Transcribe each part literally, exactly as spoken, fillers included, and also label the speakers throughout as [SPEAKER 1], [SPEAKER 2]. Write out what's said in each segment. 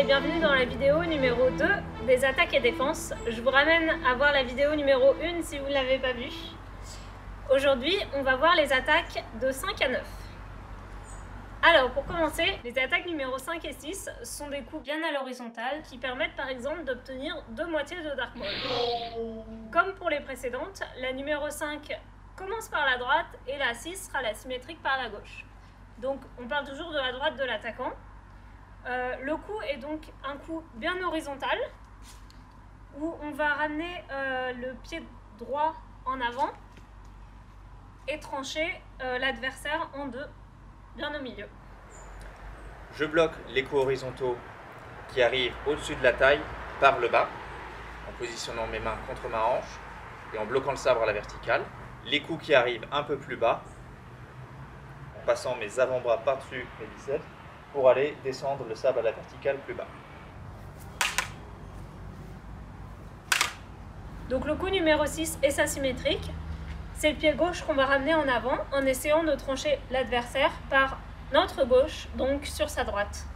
[SPEAKER 1] et bienvenue dans la vidéo numéro deux des attaques et défenses. Je vous ramène à voir la vidéo numéro un si vous ne l'avez pas vue. Aujourd'hui, on va voir les attaques de cinq à neuf. Alors, pour commencer, les attaques numéro cinq et six sont des coups bien à l'horizontale qui permettent par exemple d'obtenir deux moitiés de Dark Maul. Comme pour les précédentes, la numéro cinq commence par la droite et la six sera la symétrique par la gauche. Donc, on parle toujours de la droite de l'attaquant. Euh, le coup est donc un coup bien horizontal où on va ramener euh, le pied droit en avant et trancher euh, l'adversaire en deux, bien au milieu.
[SPEAKER 2] Je bloque les coups horizontaux qui arrivent au-dessus de la taille par le bas, en positionnant mes mains contre ma hanche et en bloquant le sabre à la verticale. Les coups qui arrivent un peu plus bas, en passant mes avant-bras par-dessus mes biceps, pour aller descendre le sabre à la verticale plus bas.
[SPEAKER 1] Donc le coup numéro six est asymétrique. C'est le pied gauche qu'on va ramener en avant en essayant de trancher l'adversaire par notre gauche, donc sur sa droite.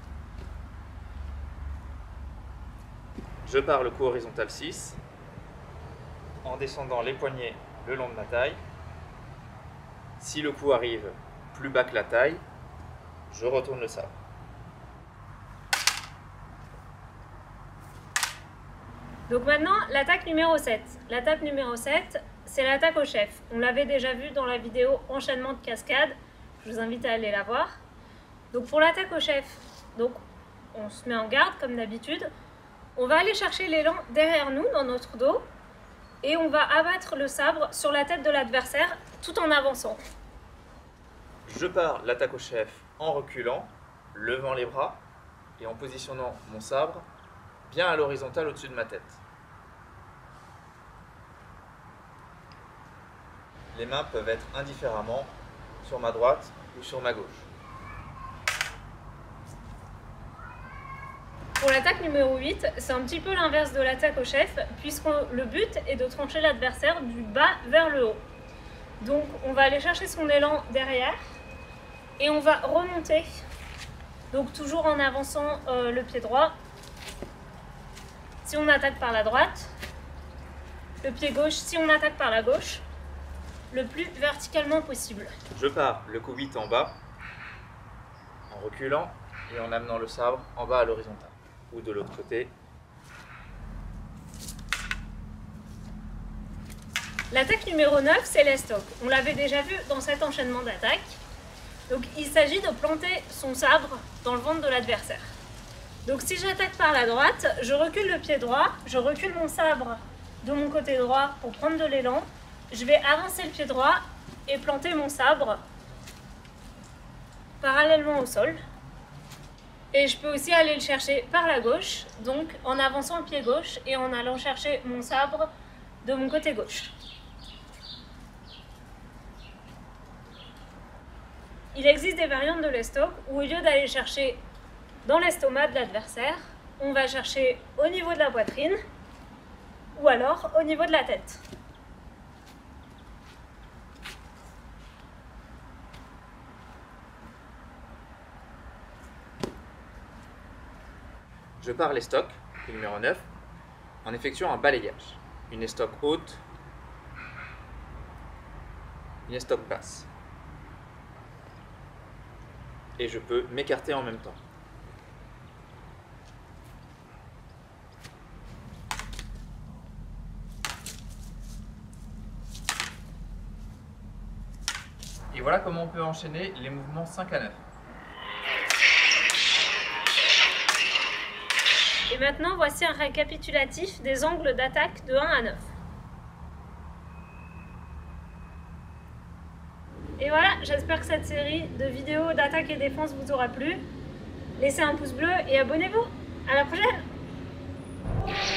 [SPEAKER 2] Je pars le coup horizontal six, en descendant les poignets le long de ma taille. Si le coup arrive plus bas que la taille, je retourne le sabre.
[SPEAKER 1] Donc maintenant, l'attaque numéro sept. L'attaque numéro sept, c'est l'attaque au chef. On l'avait déjà vu dans la vidéo enchaînement de cascade. Je vous invite à aller la voir. Donc pour l'attaque au chef, donc on se met en garde comme d'habitude. On va aller chercher l'élan derrière nous, dans notre dos. Et on va abattre le sabre sur la tête de l'adversaire tout en avançant.
[SPEAKER 2] Je pars l'attaque au chef en reculant, levant les bras et en positionnant mon sabre bien à l'horizontale au-dessus de ma tête. Les mains peuvent être indifféremment sur ma droite ou sur ma gauche.
[SPEAKER 1] Pour l'attaque numéro huit, c'est un petit peu l'inverse de l'attaque au chef, puisque le but est de trancher l'adversaire du bas vers le haut. Donc on va aller chercher son élan derrière et on va remonter, donc toujours en avançant euh, le pied droit. Si on attaque par la droite, le pied gauche si on attaque par la gauche, le plus verticalement possible.
[SPEAKER 2] Je pars le coup huit en bas, en reculant et en amenant le sabre en bas à l'horizontale, ou de l'autre côté.
[SPEAKER 1] L'attaque numéro neuf, c'est l'estoc. On l'avait déjà vu dans cet enchaînement d'attaques. Donc il s'agit de planter son sabre dans le ventre de l'adversaire. Donc si j'attaque par la droite, je recule le pied droit, je recule mon sabre de mon côté droit pour prendre de l'élan. Je vais avancer le pied droit et planter mon sabre parallèlement au sol. Et je peux aussi aller le chercher par la gauche, donc en avançant le pied gauche et en allant chercher mon sabre de mon côté gauche. Il existe des variantes de l'estoc où au lieu d'aller chercher dans l'estomac de l'adversaire, on va chercher au niveau de la poitrine ou alors au niveau de la tête.
[SPEAKER 2] Je pars l'estoc, le numéro neuf, en effectuant un balayage. Une estoc haute, une estoc basse. Et je peux m'écarter en même temps. Et voilà comment on peut enchaîner les mouvements cinq à neuf.
[SPEAKER 1] Et maintenant, voici un récapitulatif des angles d'attaque de un à neuf. Et voilà, j'espère que cette série de vidéos d'attaque et défense vous aura plu. Laissez un pouce bleu et abonnez-vous. À la prochaine!